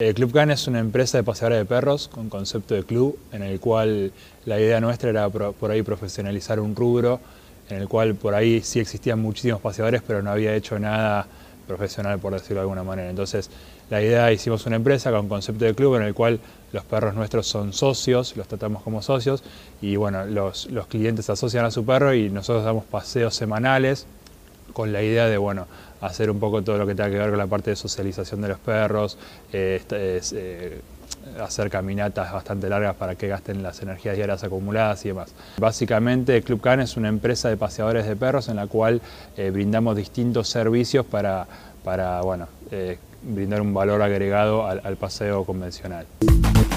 Club Can es una empresa de paseadores de perros con concepto de club, en el cual la idea nuestra era por ahí profesionalizar un rubro, en el cual por ahí sí existían muchísimos paseadores, pero no había hecho nada profesional, por decirlo de alguna manera. Entonces, la idea, hicimos una empresa con concepto de club en el cual los perros nuestros son socios, los tratamos como socios y bueno, los clientes asocian a su perro y nosotros damos paseos semanales con la idea de, bueno, hacer un poco todo lo que tenga que ver con la parte de socialización de los perros, hacer caminatas bastante largas para que gasten las energías diarias acumuladas y demás. Básicamente, Club Can es una empresa de paseadores de perros en la cual brindamos distintos servicios para bueno, brindar un valor agregado al paseo convencional.